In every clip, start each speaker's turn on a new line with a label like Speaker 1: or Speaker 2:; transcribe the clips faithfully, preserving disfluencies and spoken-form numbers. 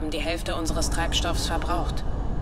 Speaker 1: haben die Hälfte unseres Treibstoffs verbraucht.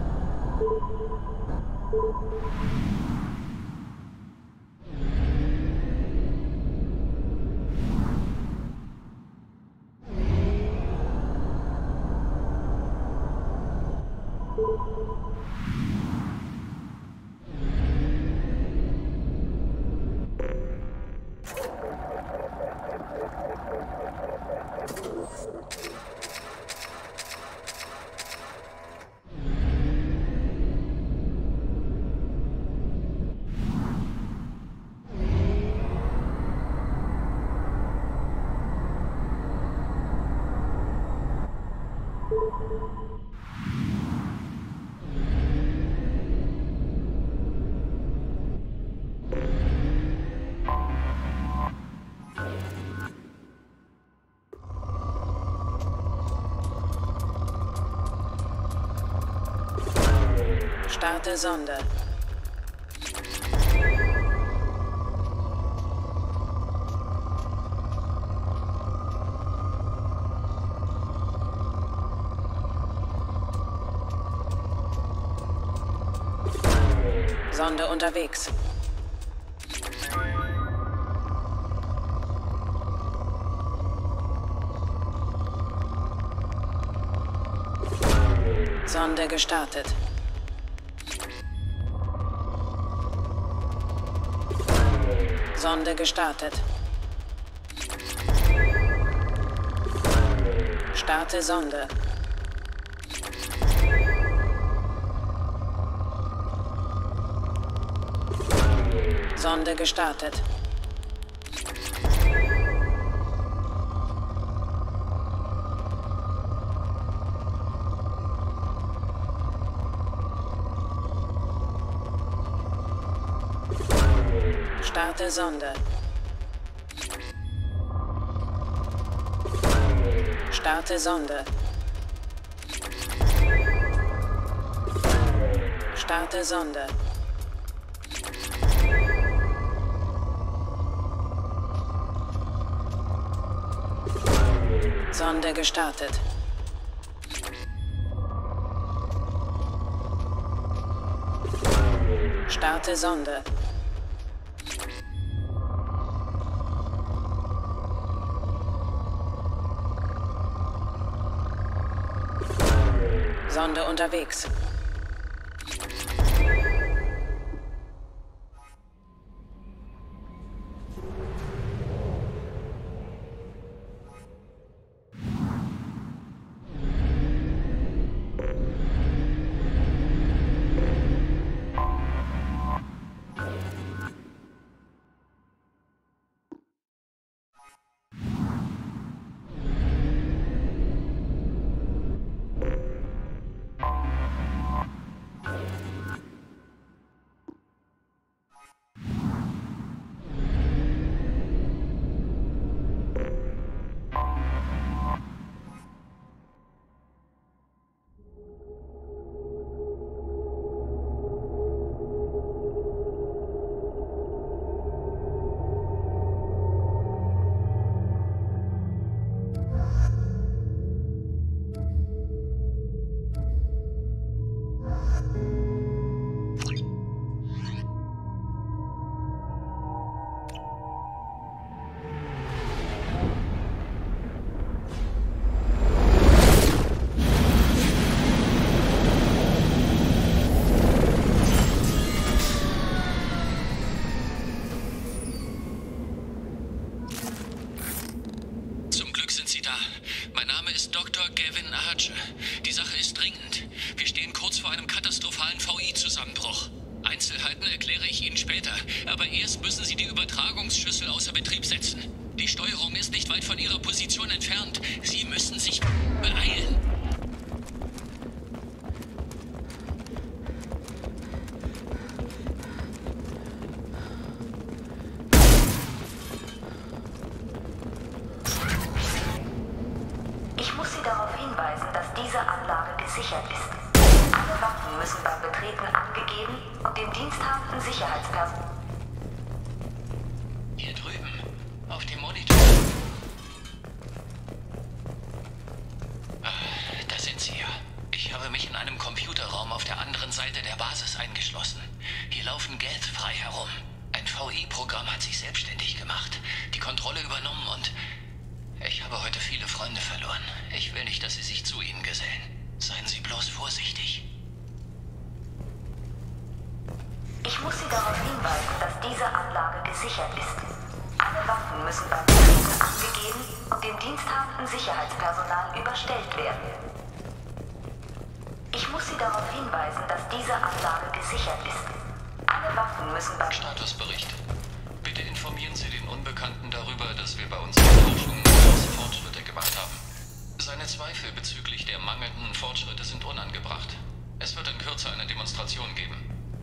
Speaker 1: Starte Sonde. Sonde unterwegs. Sonde gestartet. Sonde gestartet. Starte Sonde. Sonde gestartet. Starte Sonde. Starte Sonde. Starte Sonde. Sonde gestartet. Starte Sonde. Sonde unterwegs.
Speaker 2: Einzelheiten erkläre ich Ihnen später, aber erst müssen Sie die Übertragungsschüssel außer Betrieb setzen. Die Steuerung ist nicht weit von Ihrer Position entfernt. Sie müssen sich beeilen.
Speaker 3: Ich muss Sie darauf hinweisen, dass diese Anlage gesichert ist. Alle Waffen müssen beim Betreten angegeben und dem diensthabenden Sicherheitspersonal.
Speaker 2: Hier drüben, auf dem Monitor. Ah, da sind Stromzieher. Ich habe mich in einem Computerraum auf der anderen Seite der Basis eingeschlossen. Hier laufen Geth frei herum. Ein V I-Programm hat sich selbstständig gemacht, die Kontrolle übernommen und ich habe heute viele Freunde verloren. Ich will nicht, dass Sie sich zu ihnen gesellen. Seien Sie bloß vorsichtig.
Speaker 3: Ich muss Sie darauf hinweisen, dass diese Anlage gesichert ist. Alle Waffen müssen beim Betreten angegeben und dem diensthabenden Sicherheitspersonal überstellt werden. Ich muss Sie darauf hinweisen, dass diese Anlage gesichert ist. Alle Waffen müssen beim...
Speaker 2: Statusbericht. Bitte informieren Sie den Unbekannten darüber, dass wir bei unserer Forschung große Fortschritte gemacht haben. Seine Zweifel bezüglich der mangelnden Fortschritte sind unangebracht. Es wird in Kürze eine Demonstration geben.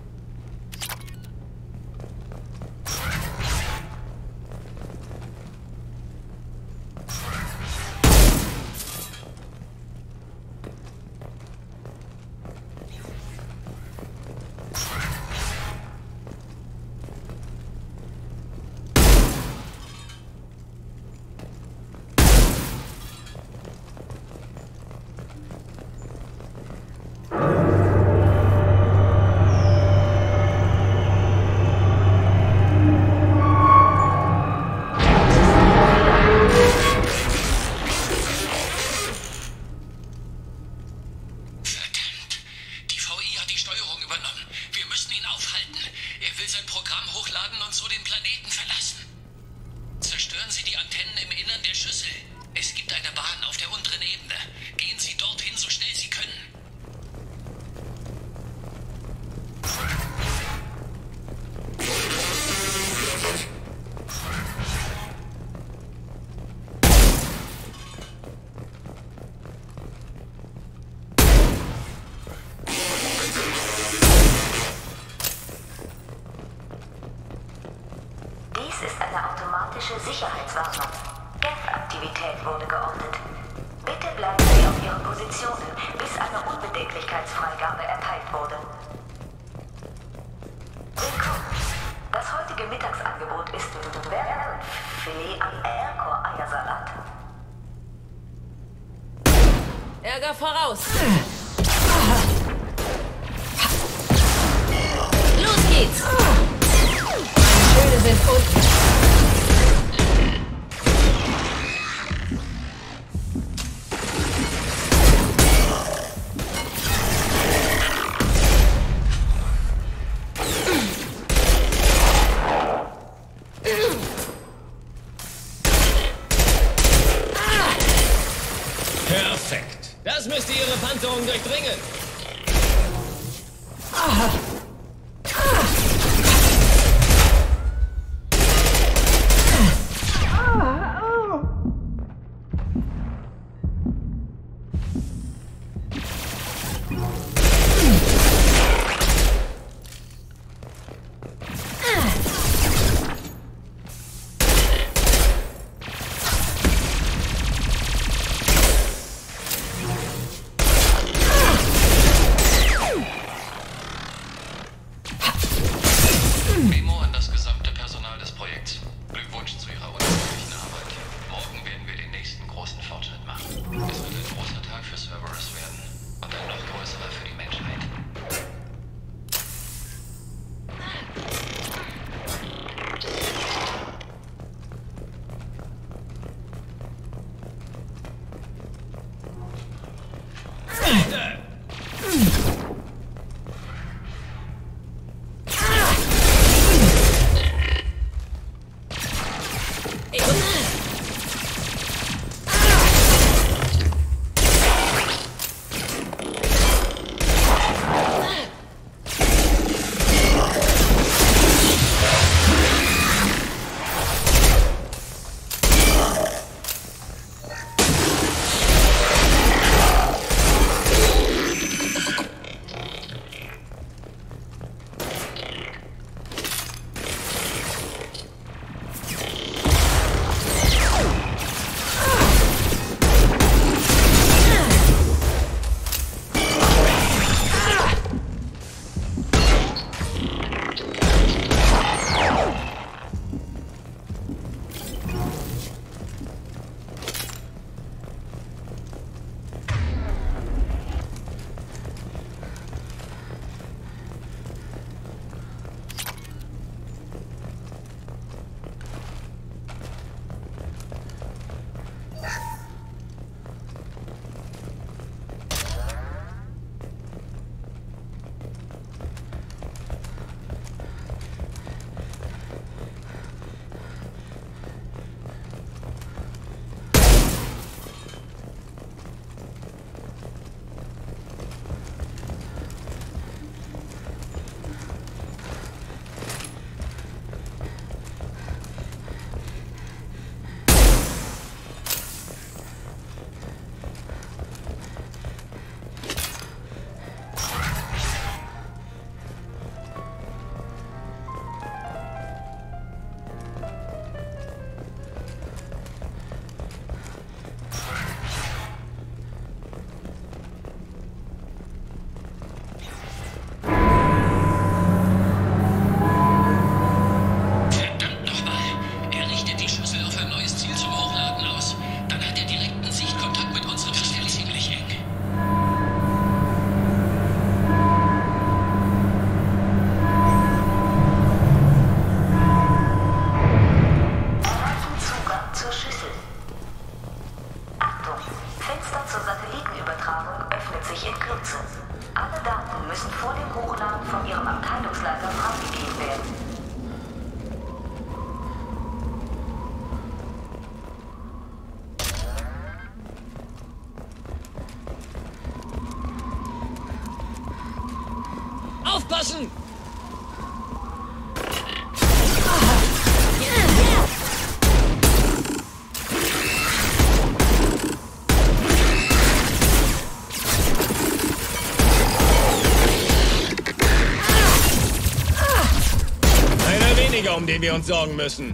Speaker 3: Sicherheitswarnung. Geth-Aktivität wurde geortet. Bitte bleiben Sie auf Ihren Positionen, bis eine Unbedenklichkeitsfreigabe erteilt wurde. Willkommen. Das heutige Mittagsangebot ist Filet am Aircore-Eiersalat.
Speaker 1: Ärger voraus! Los geht's! Die Schilde sind unten.
Speaker 4: Perfekt. Das müsste Ihre Panzerung durchdringen.
Speaker 3: von ihrem Abteilungsleiter freigegeben werden.
Speaker 4: Aufpassen! Einer weniger, um den wir uns sorgen müssen.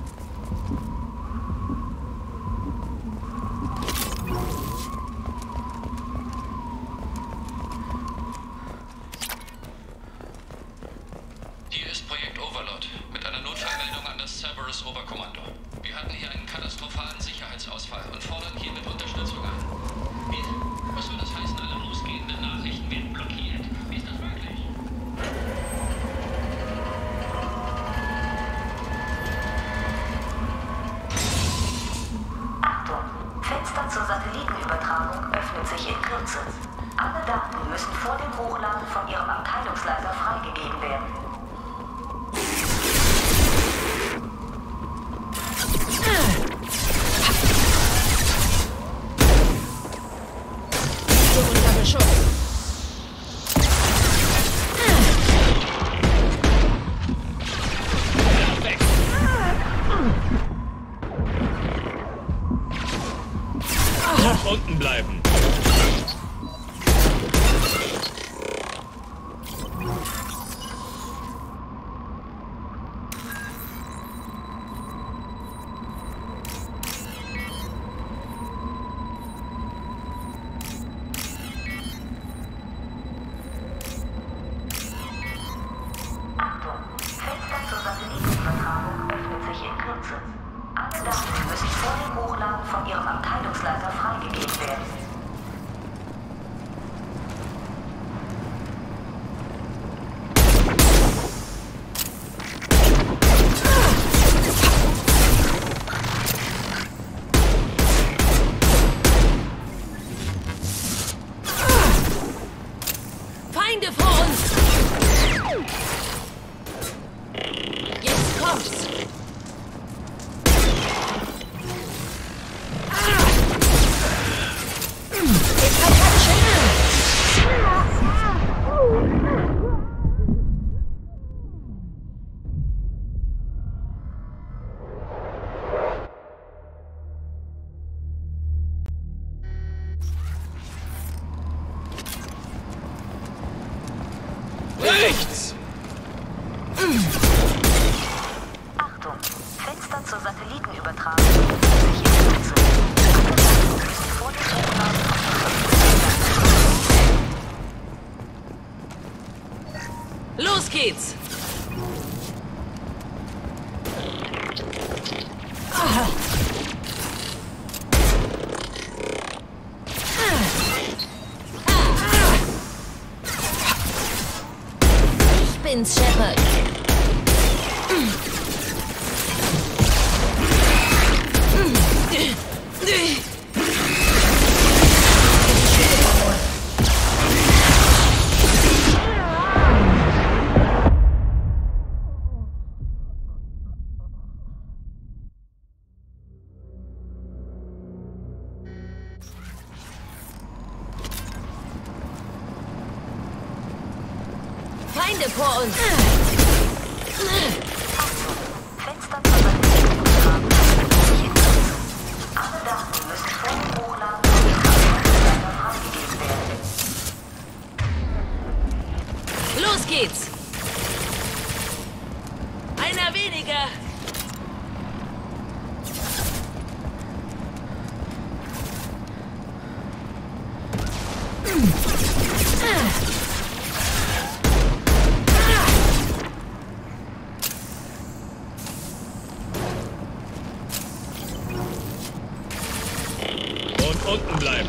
Speaker 2: Hier ist Projekt Overlord mit einer Notfallmeldung an das Cerberus Oberkommando. Wir hatten hier einen katastrophalen Sicherheitsausfall und fordern hiermit Unterstützung an. Wie? Was soll das heißen? Alle losgehenden Nachrichten werden blockiert. Wie ist das möglich?
Speaker 3: Achtung! Fenster zur Satellitenübertragung öffnet sich in Kürze. Alle Daten müssen vor dem Hochladen von ihrem Abteilungsleiter freigegeben werden.
Speaker 1: Unter Beschuss.
Speaker 4: Weg! Noch unten bleiben.
Speaker 3: Achtung! Fenster zur Satellitenübertragung öffnet sich in Kürze. Alle Daten müssen vor dem Hochladen von ihrem Abteilungsleiter freigegeben werden.
Speaker 1: Feinde vor uns! Jetzt kommt's! Jetzt hat er Schilder!
Speaker 4: Rechts!
Speaker 3: Achtung! Fenster zur Satellitenübertragung öffnet sich in Kürze. Alle Daten müssen vor dem Hochladen von ihrem
Speaker 1: Los geht's! Ah. Ich bin's, Shepard. Feinde vor uns!
Speaker 3: Fenster zur Satellitenübertragung öffnet sich in Kürze. Alle Daten müssen vor dem Hochladen von ihrem Abteilungsleiter freigegeben werden.
Speaker 1: Los geht's! Einer weniger!
Speaker 4: Und unten bleiben.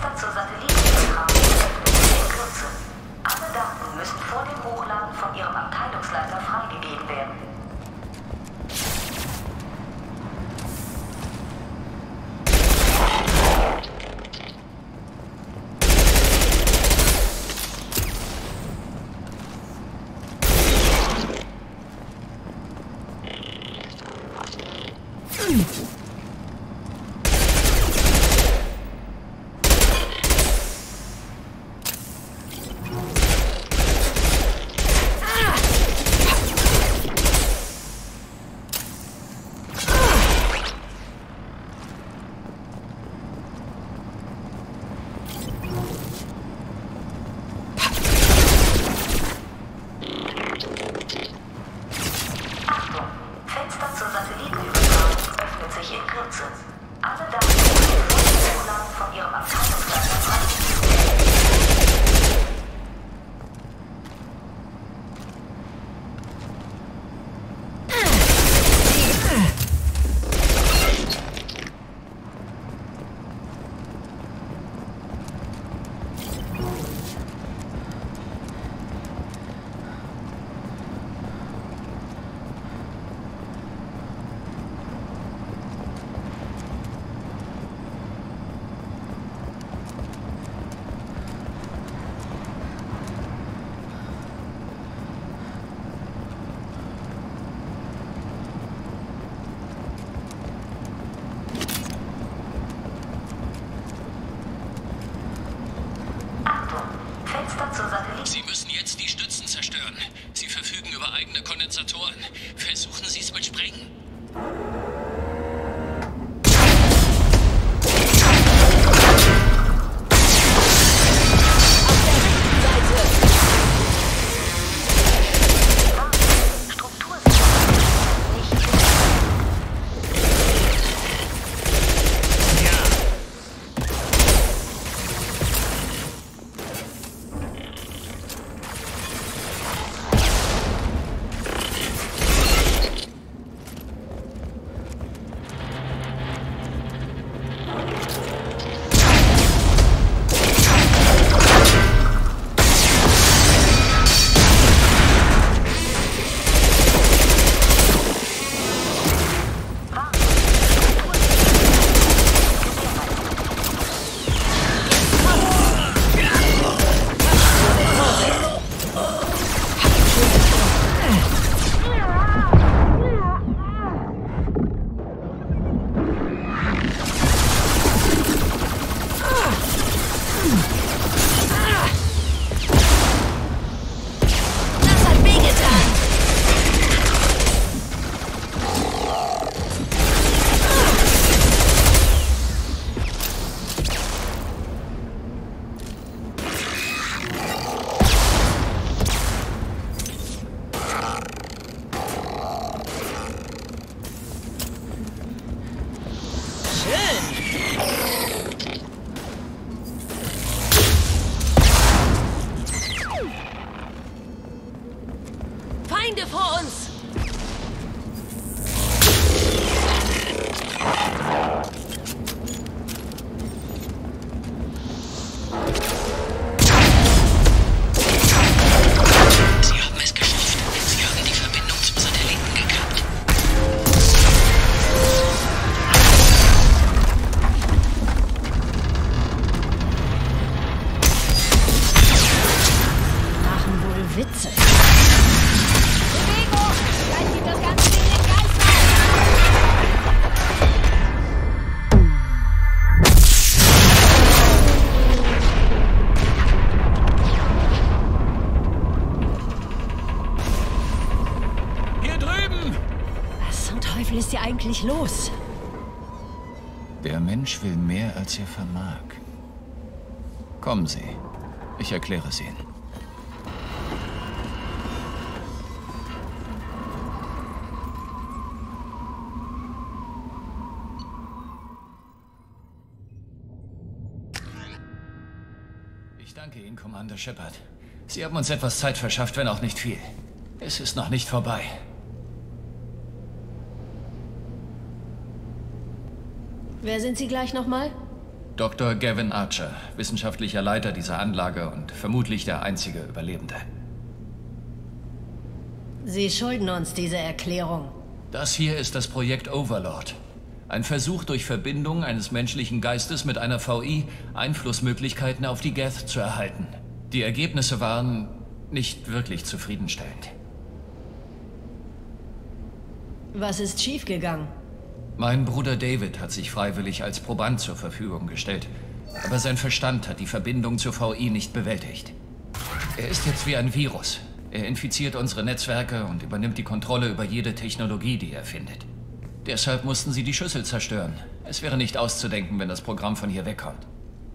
Speaker 3: Fenster zur Satellitenübertragung öffnet sich in Kürze. Alle Daten müssen vor dem Hochladen von Ihrem Abteilungsleiter freigegeben werden.
Speaker 2: Sie müssen jetzt die Stützen zerstören. Sie verfügen über eigene Kondensatoren. Versuchen Sie es mit Sprengen.
Speaker 1: Feinde vor uns!
Speaker 2: Sie haben es geschafft. Sie haben die Verbindung zum Satelliten gekappt.
Speaker 1: Machen wohl Witze. Bewegung! Gleich geht das Ganze in den Geist
Speaker 2: Hier drüben!
Speaker 1: Was zum Teufel ist hier eigentlich los?
Speaker 2: Der Mensch will mehr, als er vermag. Kommen Sie. Ich erkläre es Ihnen. Ich danke Ihnen, Commander Shepard. Sie haben uns etwas Zeit verschafft, wenn auch nicht viel. Es ist noch nicht vorbei.
Speaker 1: Wer sind Sie gleich nochmal?
Speaker 2: Doktor Gavin Archer, wissenschaftlicher Leiter dieser Anlage und vermutlich der einzige Überlebende.
Speaker 1: Sie schulden uns diese Erklärung.
Speaker 2: Das hier ist das Projekt Overlord. Ein Versuch, durch Verbindung eines menschlichen Geistes mit einer V I Einflussmöglichkeiten auf die Geth zu erhalten. Die Ergebnisse waren nicht wirklich zufriedenstellend.
Speaker 1: Was ist schiefgegangen?
Speaker 2: Mein Bruder David hat sich freiwillig als Proband zur Verfügung gestellt. Aber sein Verstand hat die Verbindung zur V I nicht bewältigt. Er ist jetzt wie ein Virus. Er infiziert unsere Netzwerke und übernimmt die Kontrolle über jede Technologie, die er findet. Deshalb mussten sie die Schüssel zerstören. Es wäre nicht auszudenken, wenn das Programm von hier wegkommt.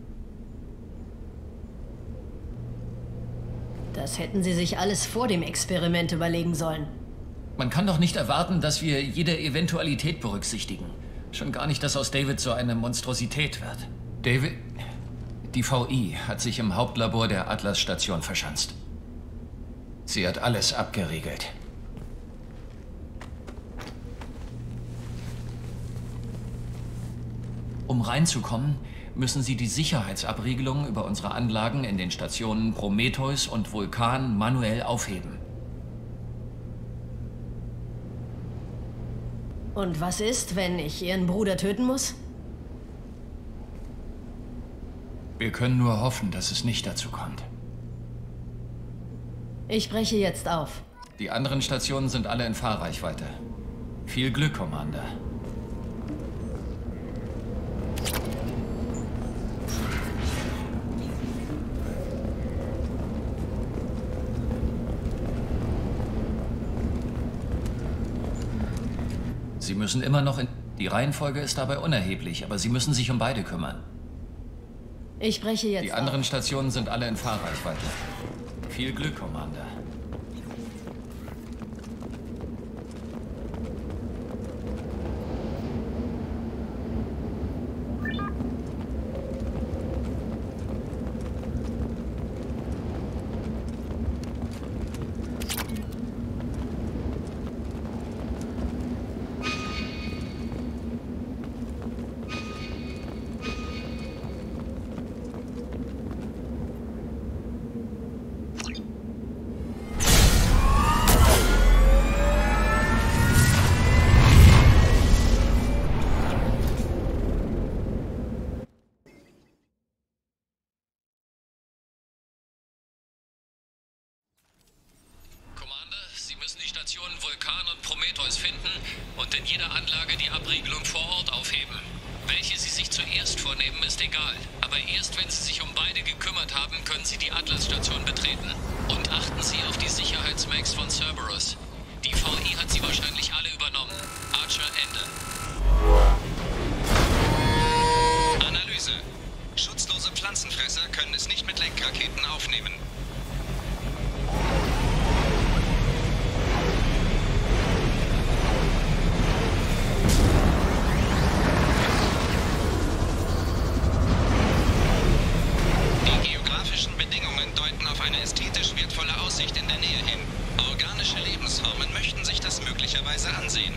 Speaker 1: Das hätten Sie sich alles vor dem Experiment überlegen sollen.
Speaker 2: Man kann doch nicht erwarten, dass wir jede Eventualität berücksichtigen. Schon gar nicht, dass aus David so eine Monstrosität wird. David... Die V I hat sich im Hauptlabor der Atlas-Station verschanzt. Sie hat alles abgeriegelt. Um reinzukommen, müssen Sie die Sicherheitsabriegelung über unsere Anlagen in den Stationen Prometheus und Vulkan manuell aufheben.
Speaker 1: Und was ist, wenn ich Ihren Bruder töten muss?
Speaker 2: Wir können nur hoffen, dass es nicht dazu kommt.
Speaker 1: Ich breche jetzt auf.
Speaker 2: Die anderen Stationen sind alle in Fahrreichweite. Viel Glück, Commander. Sie müssen immer noch in... Die Reihenfolge ist dabei unerheblich, aber Sie müssen sich um beide kümmern.
Speaker 1: Ich breche jetzt
Speaker 2: Die anderen
Speaker 1: auf.
Speaker 2: Stationen sind alle in Fahrreichweite. Viel Glück, Commander. Vulkan und Prometheus finden und in jeder Anlage die Abriegelung vor Ort aufheben. Welche Sie sich zuerst vornehmen, ist egal. Aber erst wenn Sie sich um beide gekümmert haben, können Sie die Atlas-Station betreten. Und achten Sie auf die Sicherheitsmax von Cerberus. Die V I hat sie wahrscheinlich alle übernommen. Archer, Ende.
Speaker 5: Analyse. Schutzlose Pflanzenfresser können es nicht mit Lenkraketen aufnehmen. Ansehen.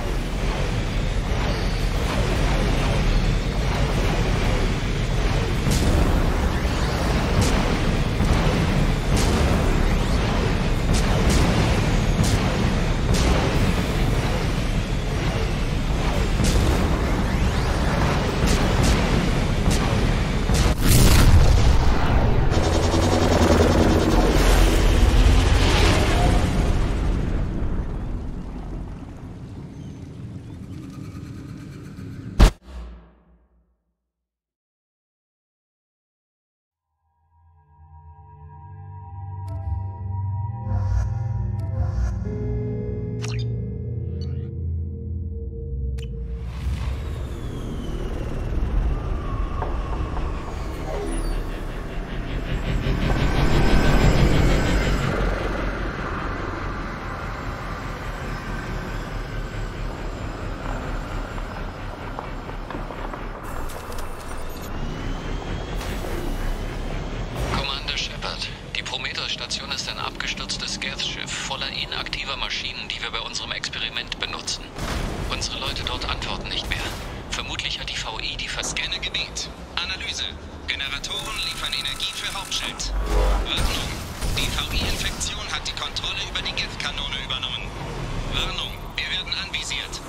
Speaker 2: Station ist ein abgestürztes Geth-Schiff voller inaktiver Maschinen, die wir bei unserem Experiment benutzen. Unsere Leute dort antworten nicht mehr. Vermutlich hat die V I die Vers...
Speaker 5: Scanne Gebiet. Analyse. liefern Energie für Hauptschild. Warnung! Die V I-Infektion hat die Kontrolle über die Geth-Kanone übernommen. Warnung! Wir werden anvisiert.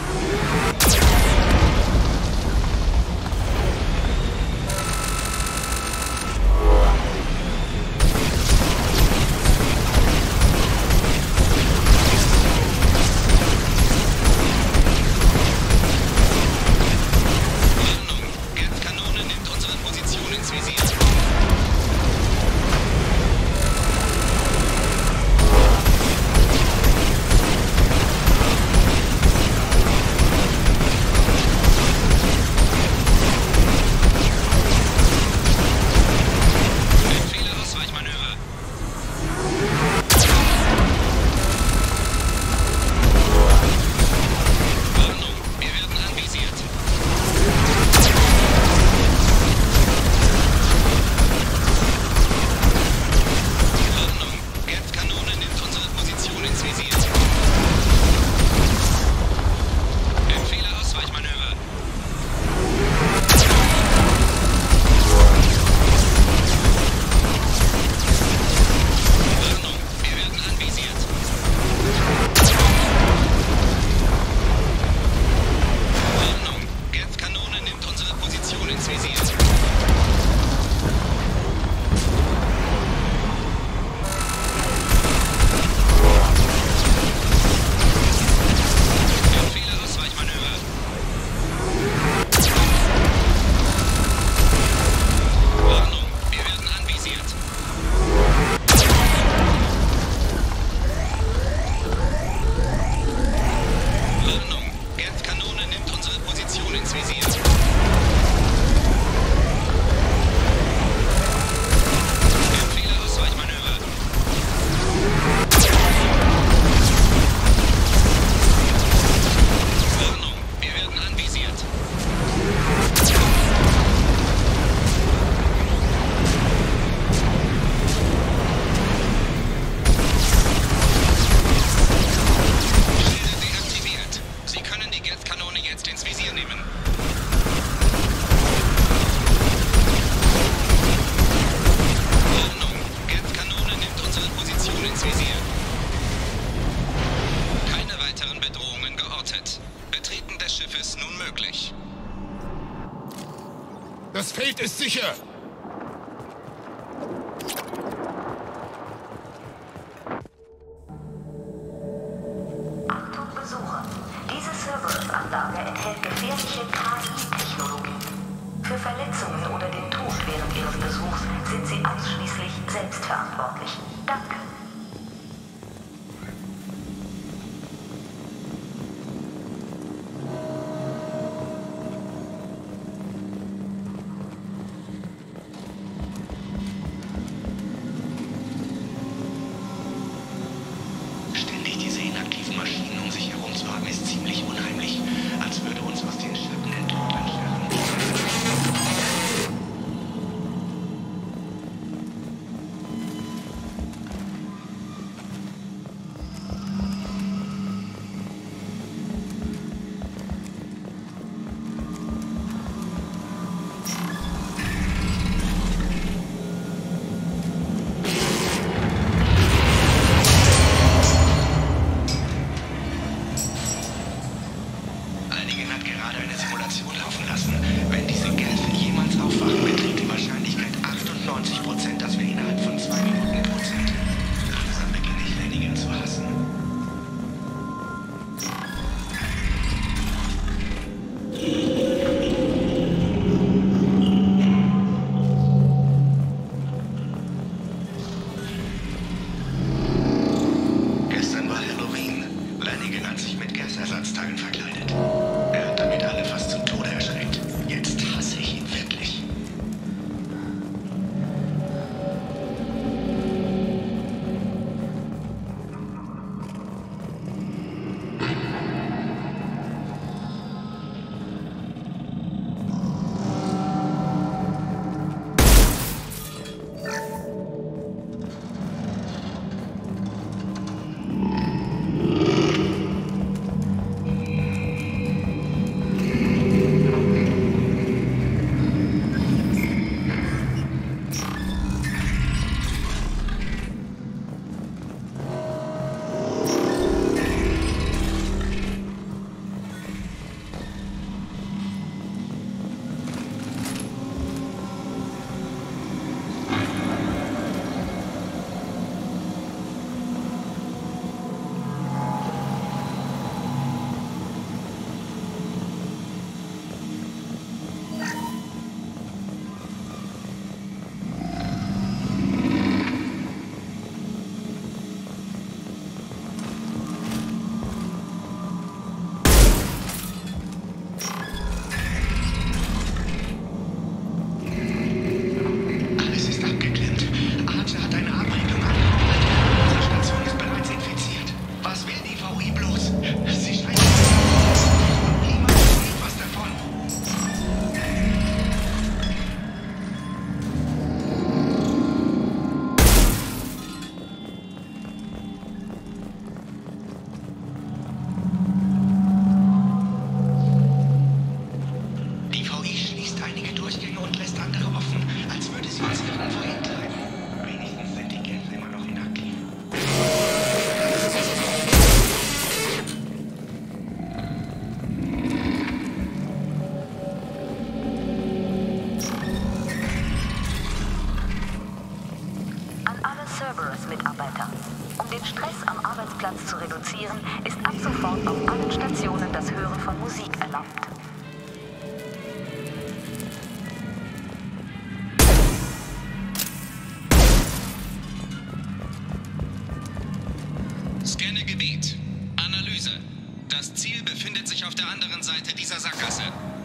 Speaker 6: Das Feld ist sicher!
Speaker 3: Achtung Besucher! Diese Cerberus-Anlage enthält gefährliche K I-Technologie. Für Verletzungen oder den Tod während Ihres Besuchs sind Sie ausschließlich selbstverantwortlich. Danke. Cerberus-Mitarbeiter. Um den Stress am Arbeitsplatz zu reduzieren, ist ab sofort auf allen Stationen das Hören von Musik erlaubt.
Speaker 5: Scanne Gebiet. Analyse. Das Ziel befindet sich auf der anderen Seite dieser Sackgasse.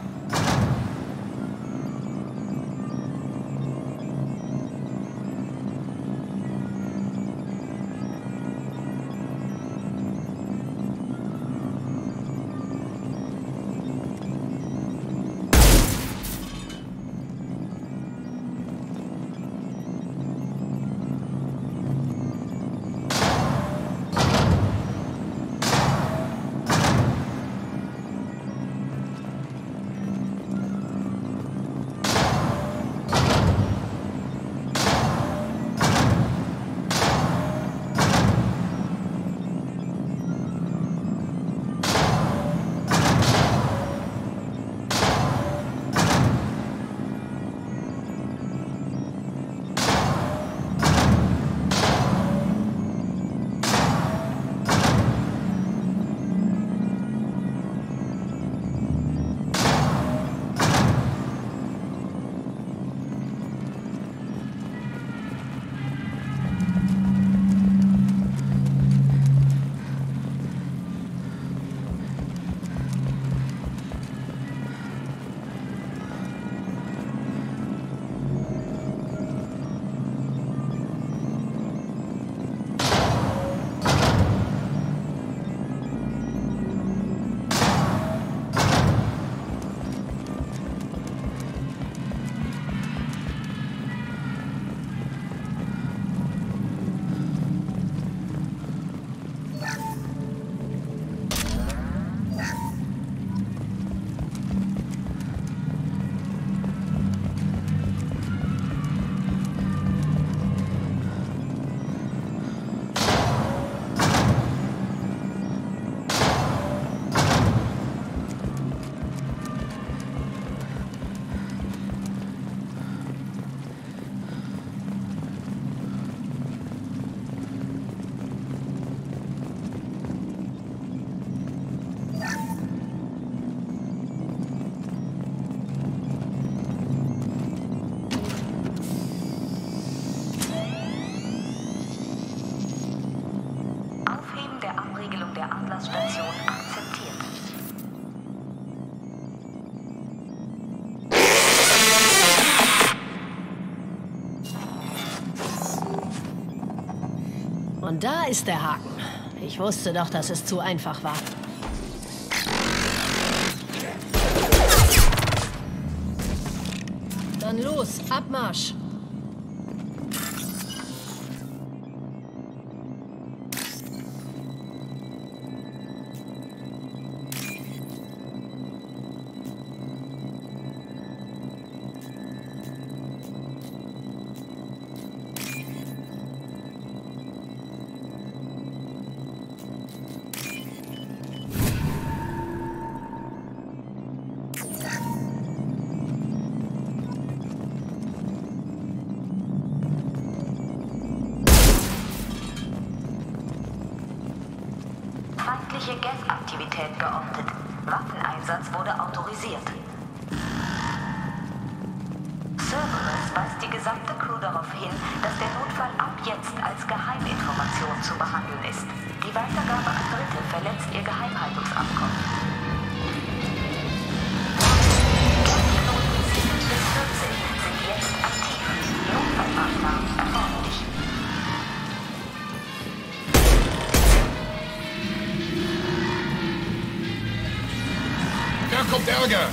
Speaker 3: Station akzeptiert.
Speaker 1: Und da ist der Haken. Ich wusste doch, dass es zu einfach war. Dann los, Abmarsch!
Speaker 3: Feindliche Gas-Aktivität geortet. Waffeneinsatz wurde autorisiert. Cerberus weist die gesamte Crew darauf hin, dass der Notfall ab jetzt als Geheiminformation zu behandeln ist. Die Weitergabe an Dritte verletzt ihr Geheimhaltungsabkommen. Gasknoten sieben bis vierzehn sind jetzt aktiv. Notfallmaßnahmen erforderlich.
Speaker 6: Da kommt Ärger!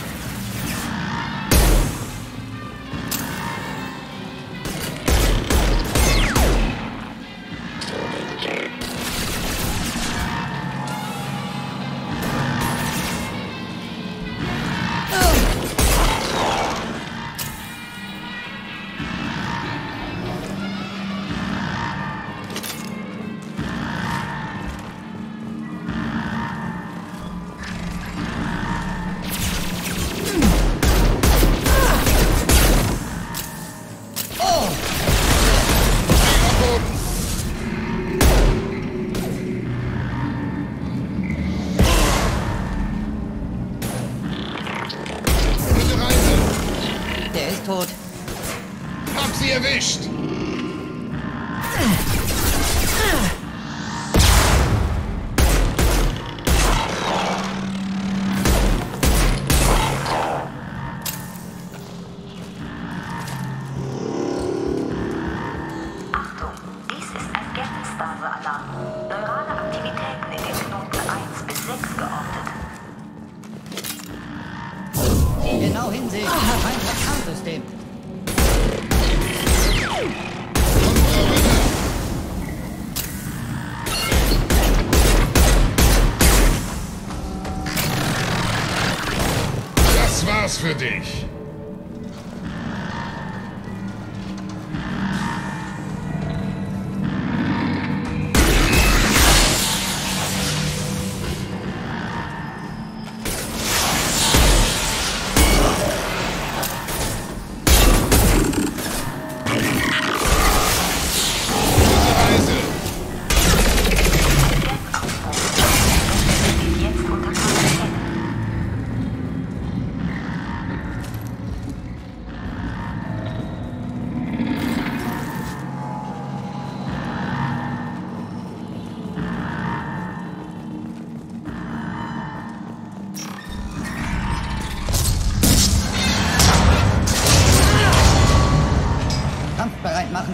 Speaker 7: tot.
Speaker 6: Hab sie erwischt!
Speaker 3: Achtung, dies ist ein Gap-Stase-Alarm. Neurale Aktivitäten in den Knoten eins bis sechs geortet.
Speaker 7: Genau hinsehen. Kein Verkehrsystem.
Speaker 6: Das war's für dich.
Speaker 7: Kampfbereit machen.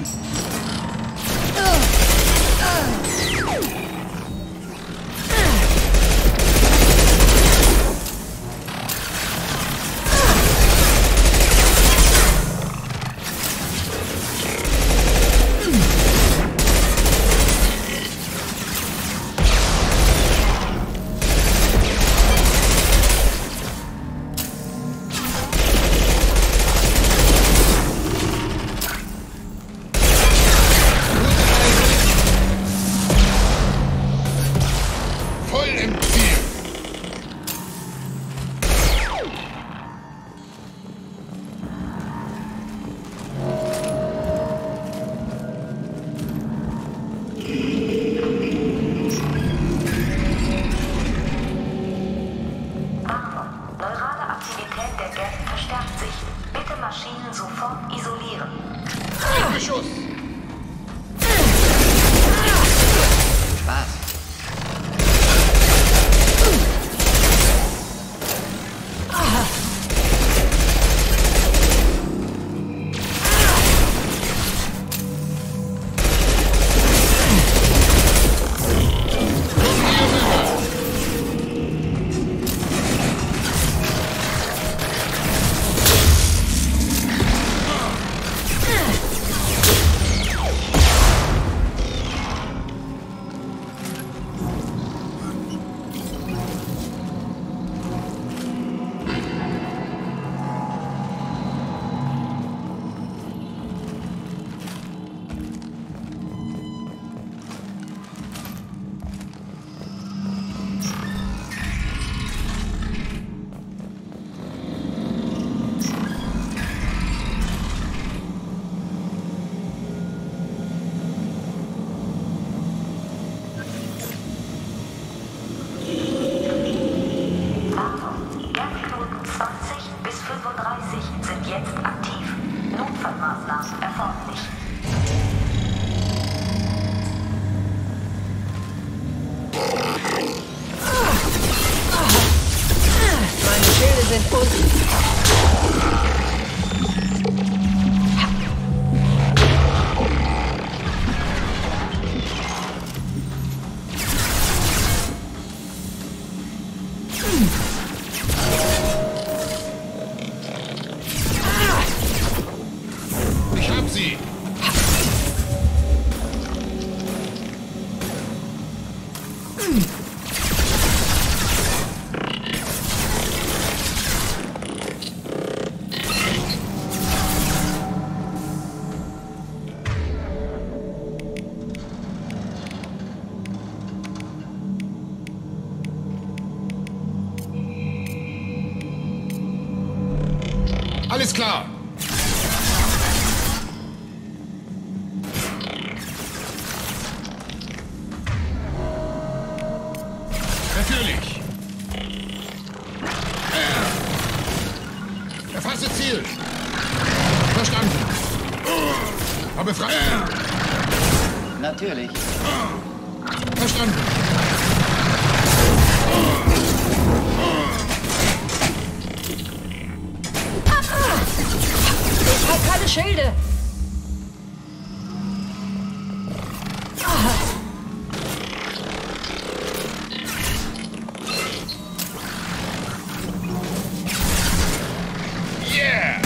Speaker 6: Voll im Ziel.
Speaker 3: Warnung. Neurale Aktivität der Gap verstärkt sich. Bitte Maschinen sofort isolieren.
Speaker 6: Beschuss.
Speaker 7: Spaß.
Speaker 3: Warnung. Gap-Knoten zwanzig bis fünfunddreißig sind jetzt aktiv. Notfallmaßnahmen erforderlich.
Speaker 1: Meine Schilde sind unten.
Speaker 6: Ich hab sie. Alles klar. Natürlich. Erfasse Ziel. Aber frei.
Speaker 7: Natürlich.
Speaker 6: Verstanden.
Speaker 1: Ich hab keine Schilde.
Speaker 6: Yeah!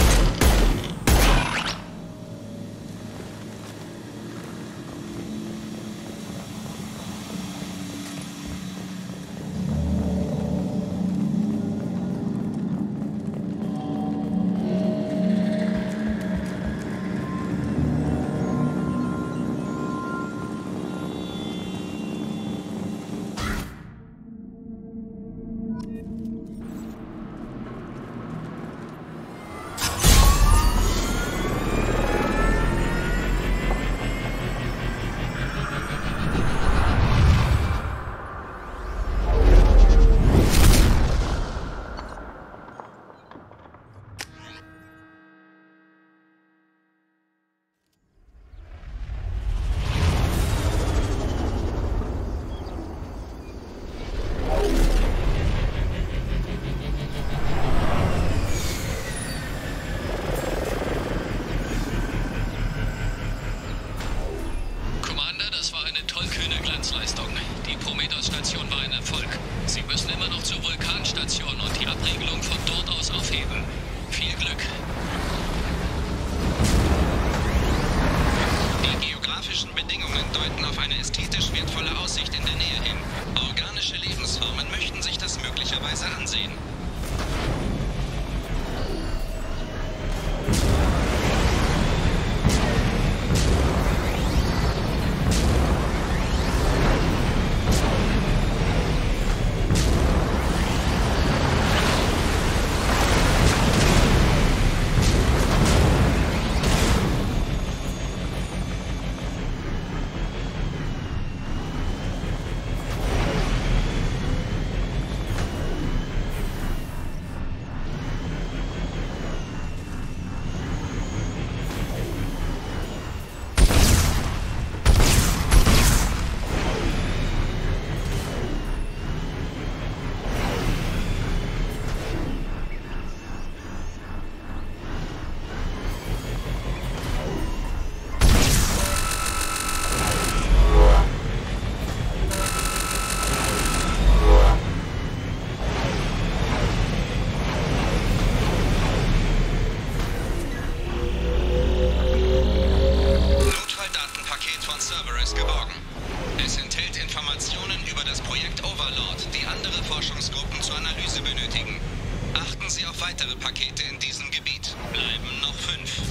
Speaker 2: Die Prometheus-Station war ein Erfolg. Sie müssen immer noch zur Vulkanstation und die Abriegelung von dort aus aufheben. Viel Glück.
Speaker 5: Die geografischen Bedingungen deuten auf eine ästhetisch wertvolle Aussicht in der Nähe hin. Organische Lebensformen möchten sich das möglicherweise ansehen. Weitere Pakete in diesem Gebiet. Bleiben noch fünf.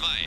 Speaker 5: zwei.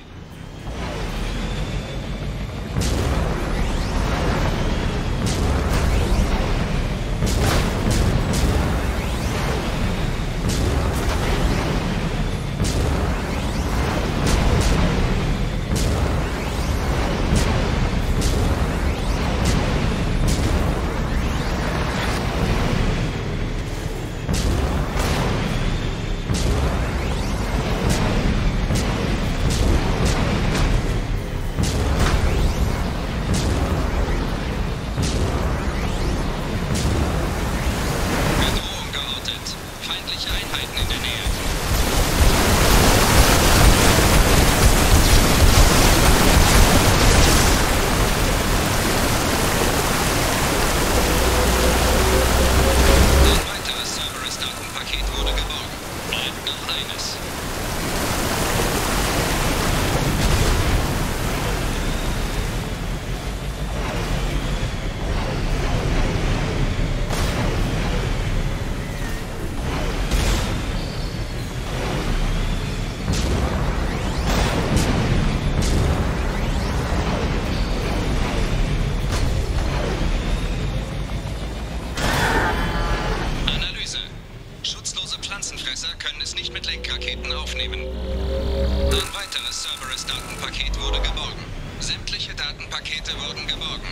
Speaker 5: Können es nicht mit Lenkraketen aufnehmen. Ein weiteres Cerberus-Datenpaket wurde geborgen. Sämtliche Datenpakete wurden geborgen.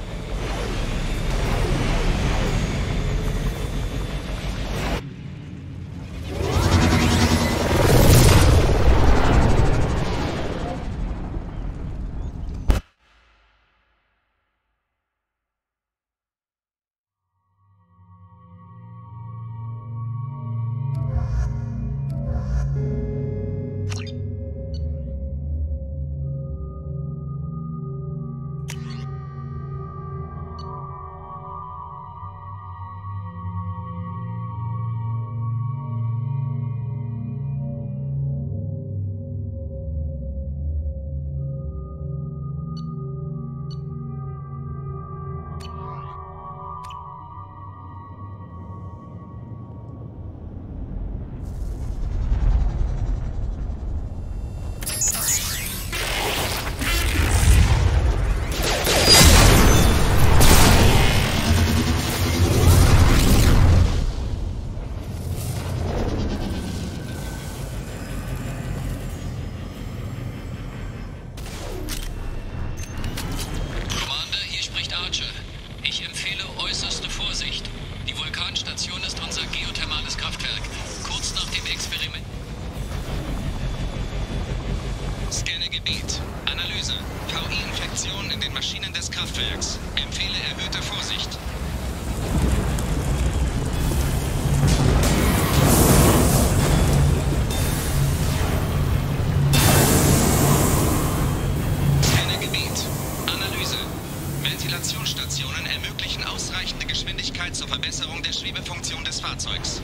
Speaker 5: Ventilationsstationen ermöglichen ausreichende Geschwindigkeit zur Verbesserung der Schwebefunktion des Fahrzeugs.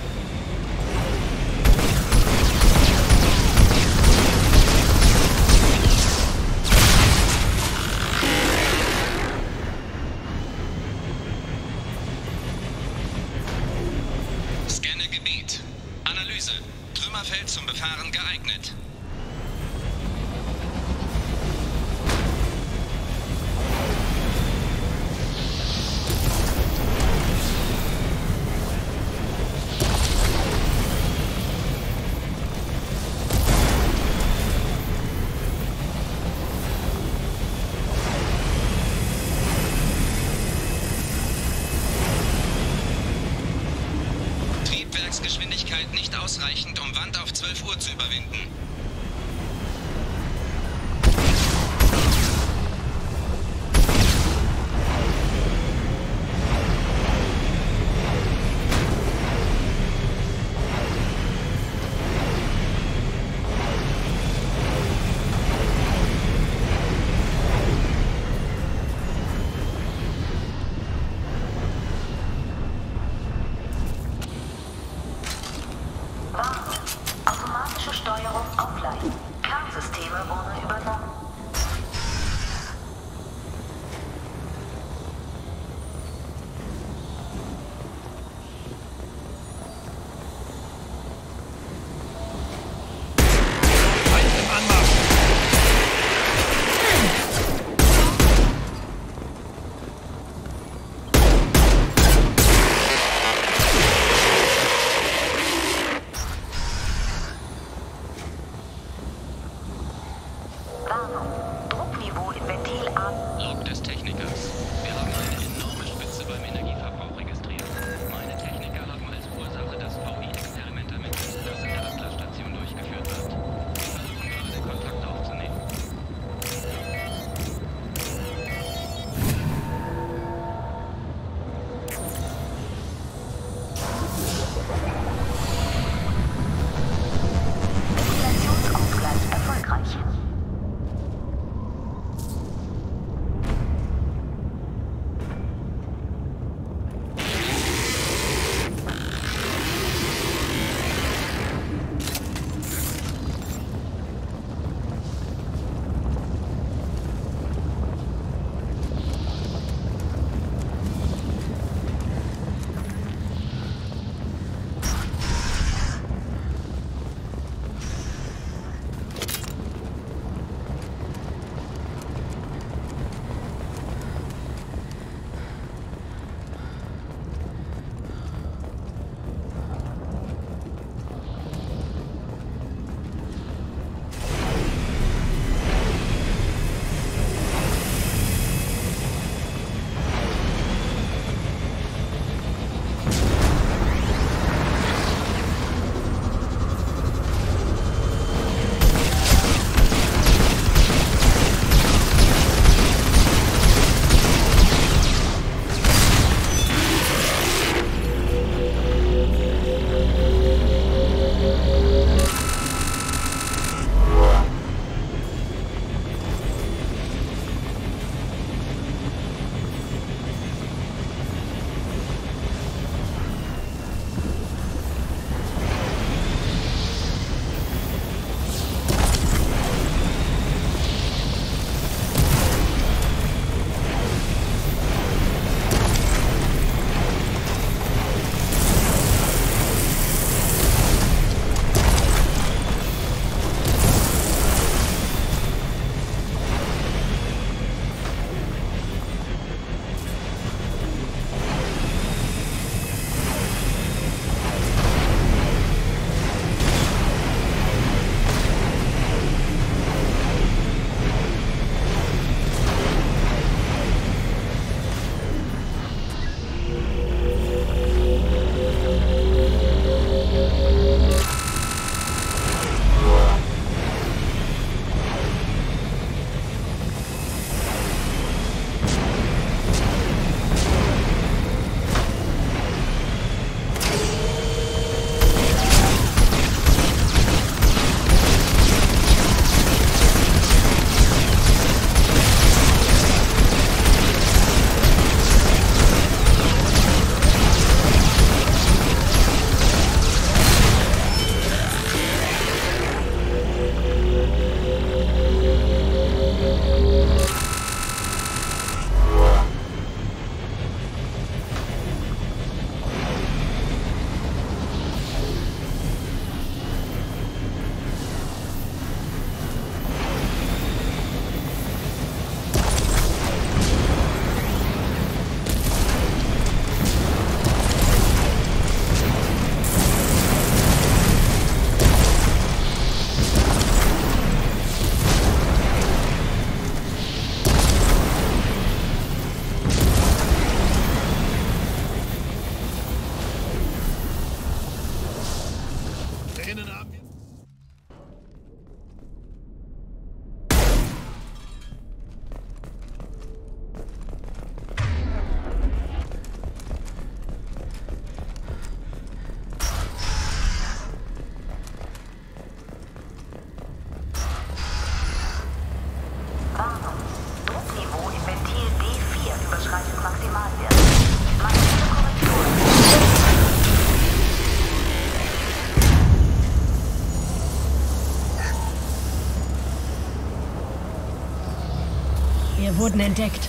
Speaker 5: Scanne Gebiet. Analyse. Trümmerfeld zum Befahren geeignet. Geschwindigkeit nicht ausreichend, um Wand auf zwölf Uhr zu überwinden.
Speaker 3: Automatische Steuerung auf Land.
Speaker 1: wurden entdeckt.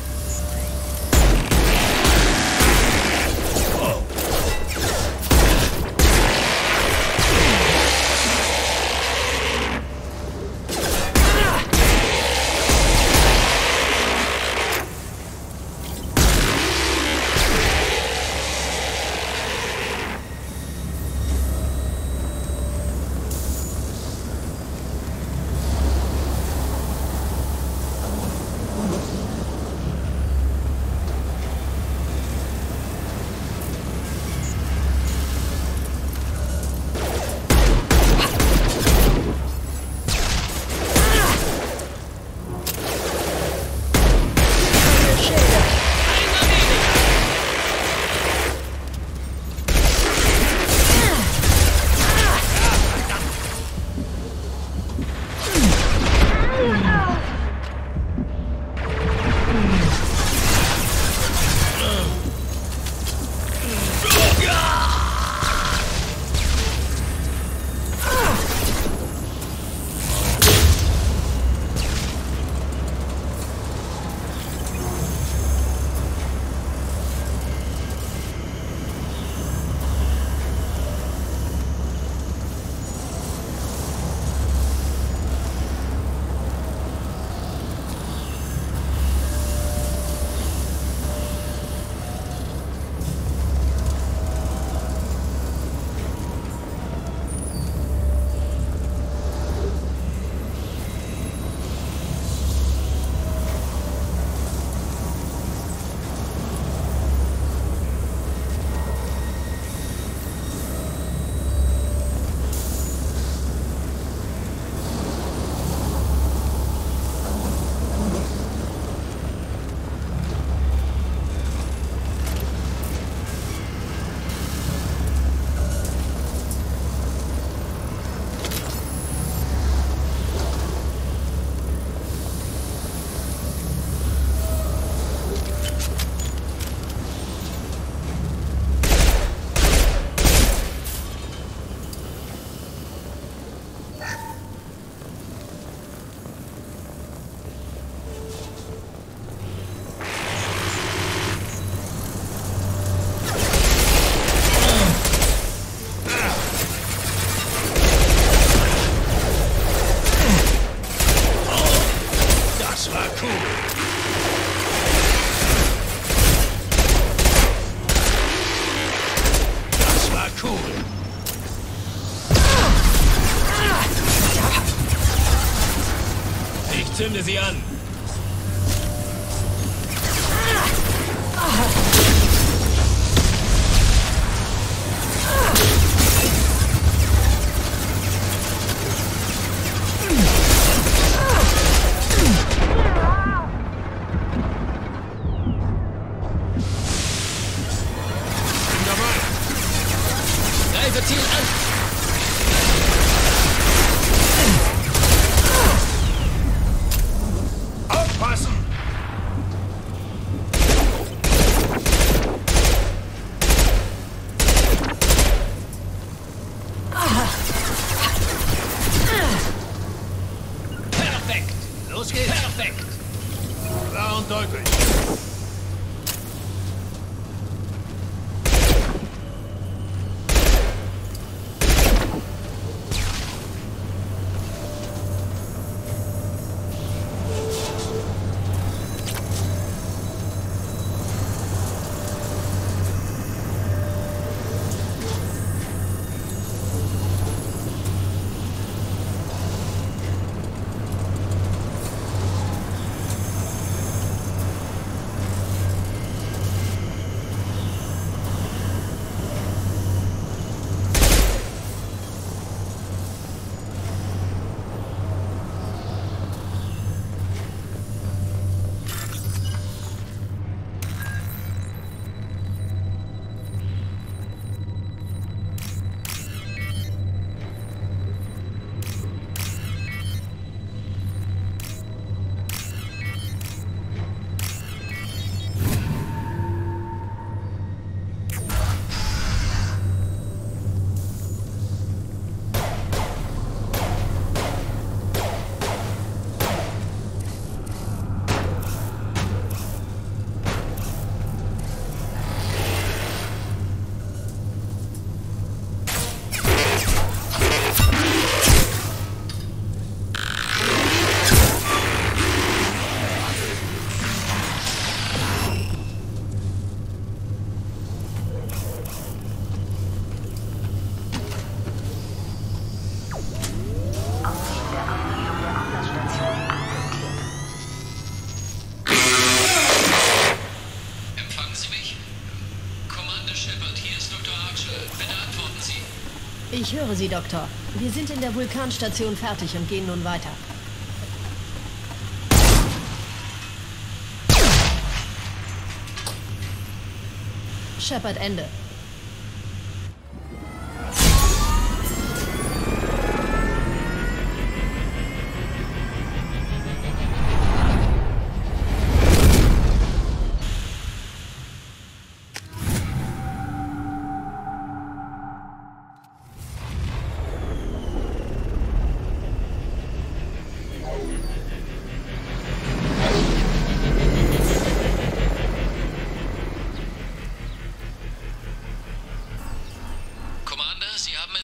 Speaker 4: Zünde sie an! Greife Ziel an!
Speaker 2: Perfekt. Klar und deutlich.
Speaker 1: Ich höre Sie, Doktor. Wir sind in der Vulkanstation fertig und gehen nun weiter. Shepard, Ende.